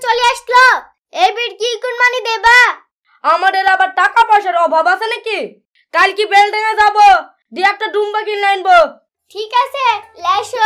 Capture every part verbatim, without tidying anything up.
চলে আসলো। এবার কি কুরবানি দেবা? আমাদের আবার টাকা পয়সার অভাব আছে নাকি? কাল কি বেলডাঙ্গা যাব, দিয়ে একটা ডুম্বা কিনে আনবো। ঠিক আছে, লেসো।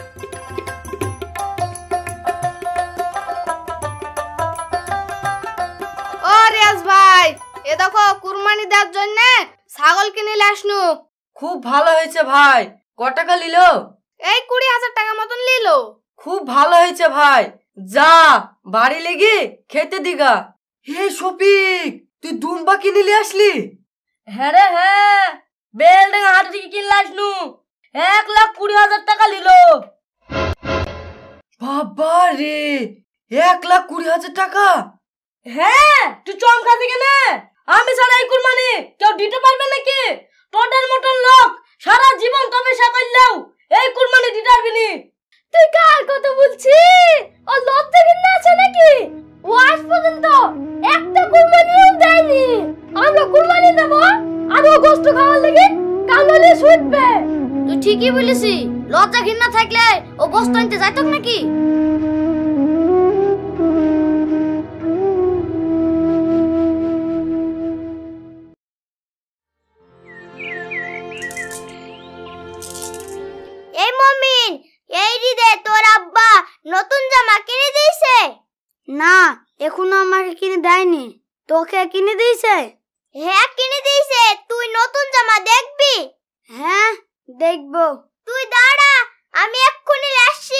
ও রিয়াজ ভাই, এ দেখো কুরবানি দেওয়ার জন্য ছাগল কিনে আসনু। খুব ভালো হয়েছে ভাই। ক টাকা নিল? এই কুড়ি হাজার টাকা মতন নিল। খুব ভালো হয়েছে ভাই। যা বাড়ি লেগে খেতে দিগা। হে শফিক, তুই দুম্বা কিনে নিয়ে আসলি? হ্যাঁ রে হ্যাঁ, বেলডাঙ্গা হাট থেকে কিনলে আসনু। এক লাখ কুড়ি হাজার টাকা নিল। বাবা রে, এক লাখ কুড়ি হাজার টাকা? হ্যাঁ, তুই চমকাতে কেন? আমি ছাড়া এই কুরবানি কেউ দিতে পারবে নাকি? তোদের মতন লোক সারা জীবন তপস্যা করলেও এই কুরবানি দিতে পারবি নি। তুই কার কথা বলছিস? ও লজ্জা ঘৃণা আছে নাকি? ও আজ পর্যন্ত একটা কুরবানিও দেয়নি। আমরা কুরবানি দেব আর ও গোশত খাওয়ার লাগি কান্দলে ছুটবে। তুই ঠিকই বলেছিস, লজ্জা ঘৃণা থাকলে ও গোশত আনতে যাইতো নাকি? এই মমিন, এই ঈদে তোর আব্বা নতুন জামা কিনে দিয়েছে? না, এখনো আমাকে কিনে দেয়নি। তোকে কিনে দিয়েছে? হ্যাঁ কিনে দিয়েছে। তুই নতুন জামা দেখবি? হ্যাঁ দেখবো। তুই দাঁড়া, আমি এক্ষুনি আসছি।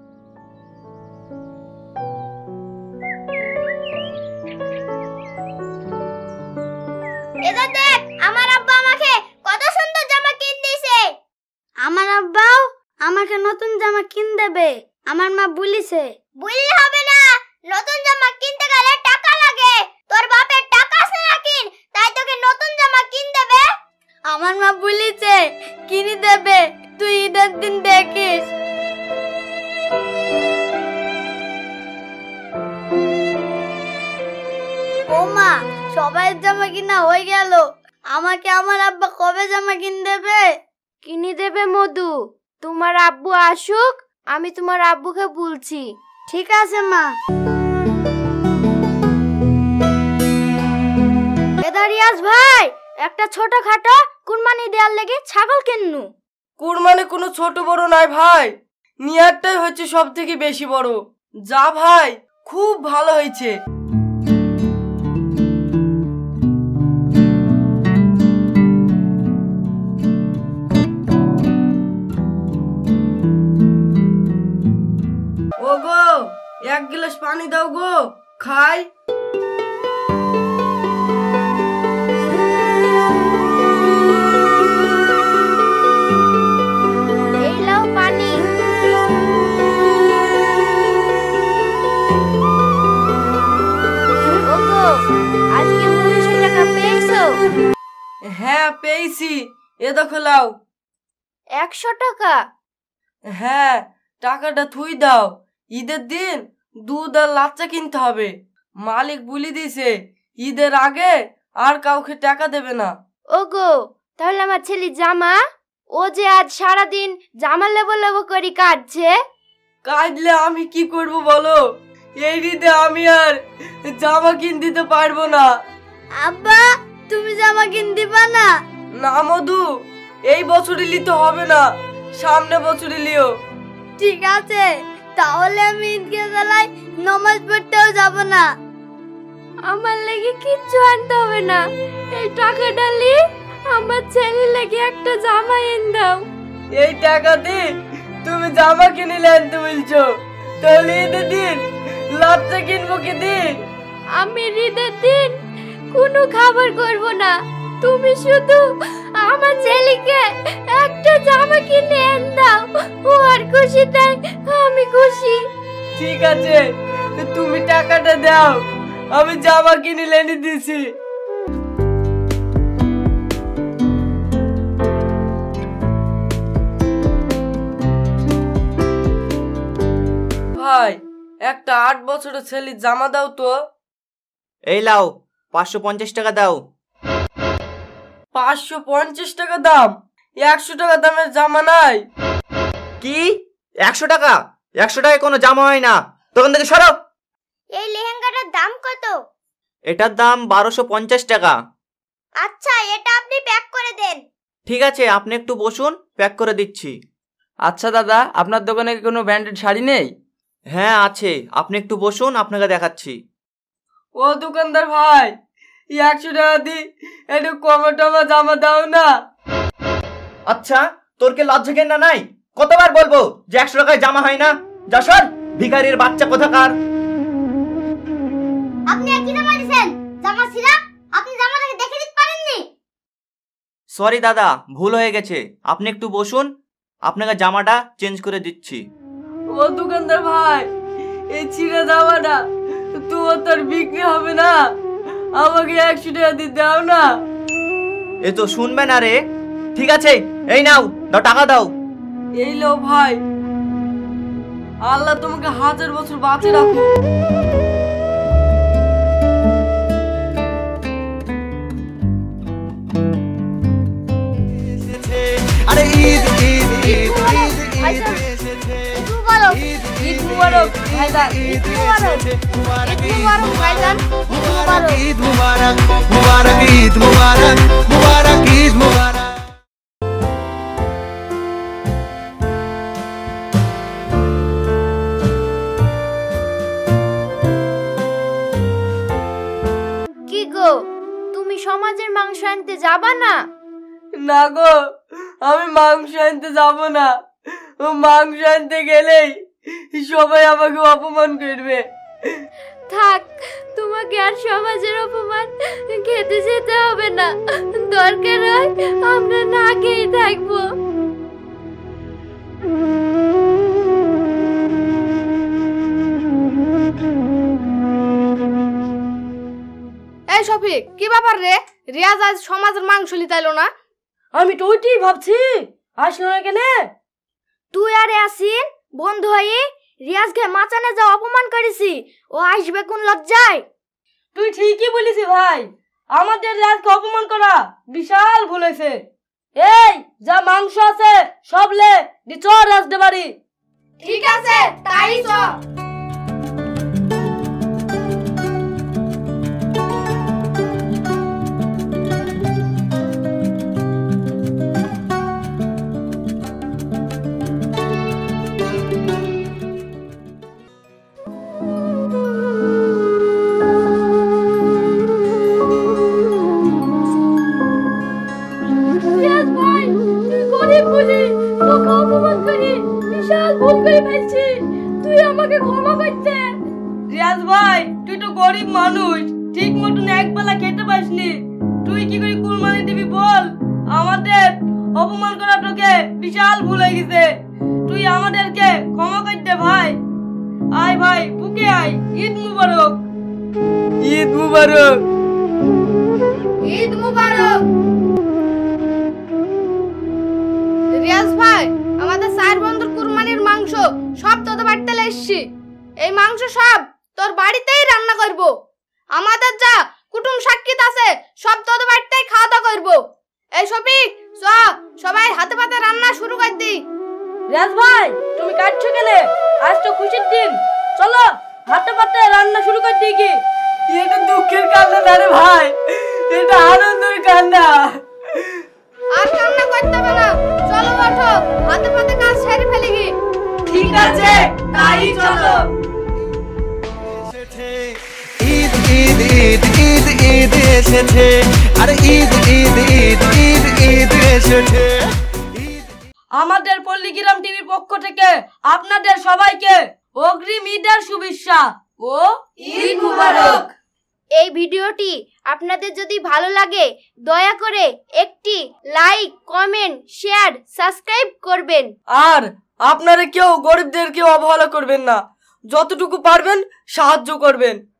এটা দেখ, আমার আব্বা আমাকে কত সুন্দর জামা কিনে দিয়েছে। আমার আব্বাও আমাকে নতুন জামা কিনে দেবে, আমার মা বলিছে। বললে হবে না, নতুন জামা কিনতে গেলে টাকা লাগে। তোর বাপের টাকা আছে নাকি তাই তোকে নতুন জামা কিনে দেবে? আমার মা বলিছে কিনে দেবে, তুই ঈদের দিন দেখিস। ও মা, সবাই জামা কিনা হয়ে গেল, আমাকে আমার আব্বা কবে জামা কিনে দেবে? কিনে দেবে মধু, তোমার আব্বু আসুক, আমি তোমার আব্বুকে বলছি। ঠিক আছে মা। রিয়াজ ভাই, একটা ছোটখাটো কুরবানি দেওয়ার লেগে ছাগল কিননু। কুরবানি কোনো ছোট বড় নাই ভাই, নিয়ারটাই হচ্ছে সব থেকে বেশি বড়। যা ভাই, খুব ভালো হয়েছে। ও গো, এক গ্লাস পানি দাও গো, খাই। এই লাও পানি। ওগো, আজকে পনেরোশো টাকা পেয়েছো? হ্যাঁ পেয়েছি, এ দেখো লাও। একশো টাকা? হ্যাঁ, টাকাটা থুই দাও। ঈদের দিন দুধ আর লাচ্চা কিনতে হবে। মালিক বলে দিয়েছে ঈদের আগে আর কাউকে টাকা দেবে না। ওগো, তাহলে আমার ছেলে জামা, ও যে আজ সারা দিন জামা লেবো লেবো করে কাটছে। কাঁদলে আমি কি করব বলো? এই ঈদে আমি আর জামা কিনে দিতে পারবো না। আব্বা, তুমি জামা কিনে দিবা না? না মধু, এই বছরে নিতে হবে না, সামনে বছরে লিও। ঠিক আছে, তাহলে আমি ঈদকে বেলায় নামাজ পড়তেও যাব না। আমার লাগি কিচ্ছু আনতে হবে না, এই টাকাটা নিয়ে আমার ছেলে লাগি একটা জামা এনে দাও। এই টাকা দিয়ে তুমি জামা কিনে আনতে বলছো? তাহলে ঈদের দিন লাচ্চা কিনবো কি দিন? আমি ঈদের দিন কোনো খাবার করব না, তুমি শুধু আমার ছেলেকে একটা জামা কিনে এনে দাও। ও আর খুশি তাই আমি খুশি। ঠিক আছে, তুমি টাকাটা দাও, আমি জামা কিনে এনে দিছি। ভাই, একটা আট বছরের ছেলে জামা দাও তো। এই লাও, পাঁচশো পঞ্চাশ টাকা দাও। পাঁচশো পঞ্চাশ টাকা দাম? একশো টাকা দামের জামা নাই। কি একশো টাকা? একশো টাকায় কোনো জামা হয় না, দোকান থেকে সরো। এই লেহেঙ্গাটার দাম কত? এটার দাম বারোশো পঞ্চাশ টাকা। আচ্ছা, এটা আপনি প্যাক করে দেন। ঠিক আছে, আপনি একটু বসুন, প্যাক করে দিচ্ছি। আচ্ছা দাদা, আপনার দোকানে কি কোনো ব্র্যান্ডেড শাড়ি নেই? হ্যাঁ আছে, আপনি একটু বসুন, আপনাকে দেখাচ্ছি। ও দোকানদার ভাই, একশো টাকা দি একটু কমে টমে জামা দাও না। আচ্ছা, তোর কি লজ্জা ঘেন্না নাই? কতবার বলবো যে একশো টাকায় জামা হয় না? যা সর, ভিখারির বাচ্চা কোথাকার। আপনি কি নাম দিয়েছেন? জামা ছিঁড়া? আপনি জামাটাকে দেখে দিতে পারেননি? সরি দাদা, ভুল হয়ে গেছে। আপনি একটু বসুন, আপনাকে জামাটা চেঞ্জ করে দিচ্ছি। ও দোকানদার ভাই, এই ছিঁড়া জামাটা তো তোর বিক্রি হবে না, আমাকে একশো টাকা দিয়ে দাও না। এ তো শুনবে না রে। ঠিক আছে, এই নাও, দাও টাকা দাও। এই লো ভাই, আল্লাহ তোমাকে হাজার বছর বাঁচিয়ে রাখো। আরে ঈদ ঈদ ঈদ ঈদ ঈদ মুবারক। ঈদ মুবারক ভাইজান। ঈদ মুবারক। ঈদ মুবারক ভাইজান। ঈদ মুবারক। ঈদ মুবারক মুবারক ঈদ মুবারক মুবারক ঈদ মুবারক। কি গো, তুমি সমাজের মাংস আনতে যাবা না? না গো, আমি মাংস আনতে যাব না। ও মাংস আনতে গেলেই সবাই আমাকে অপমান করবে। থাক, তোমাকে আর সমাজের অপমান খেতে যেতে হবে না। দরকার হয় আমরা না খেয়ে থাকবো। এই শফিক, কি ব্যাপার রে? রিয়াজ আজ সমাজের মাংস লিতাইলো না? আমি তো ওইটাই ভাবছি, আসলো না কেন? তুই আর আসিন বন্ধু হয়ে রিয়াজকে মাচানে যা অপমান করেছি, ও আসবে কোন লজ্জায়? তুই ঠিকই বলিস ভাই, আমাদের রাজকে অপমান করা বিশাল ভুল হয়েছে। এই যা মাংস আছে সব লে দি চল রাজদে বাড়ি। ঠিক আছে, তাই চ। রিয়াজ ভাই, তুই গরিব বলি তোকে অপমান করি বিশাল ভুল করে ফেলছি, তুই আমাকে ক্ষমা করতে। রিয়াজ ভাই, তুই তো গরিব মানুষ, ঠিক মতন এক বেলা খেতে পাসনি, তুই কি করে কুরবানি দিবি বল? আমাদের অপমান করা তোকে বিশাল ভুল হয়ে গেছে, তুই আমাদেরকে ক্ষমা করে দে ভাই। আয় ভাই, বুকে আয়। ঈদ মুবারক। ঈদ মুবারক। ঈদ মুবারক। রিয়াজ ভাই, আমাদের চার বন্ধুর কুরবানির মাংস সব তোদের বাড়িতে এসছি। এই মাংস সব তোর বাড়িতেই রান্না করব। আমাদের যা কুটুম সাক্ষীত আছে সব তোদের বাড়িতেই খাওয়া দাওয়া করব। এই শফিক, চ সবাই হাতে পাতে রান্না শুরু করে দি। রিয়াজ ভাই, তুমি কাটছো কেন? আজ তো খুশির দিন, চলো হাতে পাতে রান্না শুরু করে দিই কি? এটা দুঃখের কান্না না রে ভাই, এটা আনন্দের কান্না। আর কান্না করতে হবে না, চলো ওঠো, হাতে পাতে কাজ সেরে ফেলি কি। ঠিক আছে, তাই চলো। ঈদ ঈদ ঈদ ঈদ ঈদ এসেছে। আরে ঈদ ঈদ ঈদ ঈদ ঈদ এসেছে। আমাদের পল্লীগ্রাম টিভির পক্ষ থেকে আপনাদের সবাইকে অগ্রিম ঈদের শুভেচ্ছা ও ঈদ মুবারক। এই ভিডিওটি আপনাদের যদি ভালো লাগে দয়া করে একটি লাইক, কমেন্ট, শেয়ার, সাবস্ক্রাইব করবেন। আর আপনারা কেউ গরিবদেরকে অবহেলা করবেন না, যতটুকু পারবেন সাহায্য করবেন।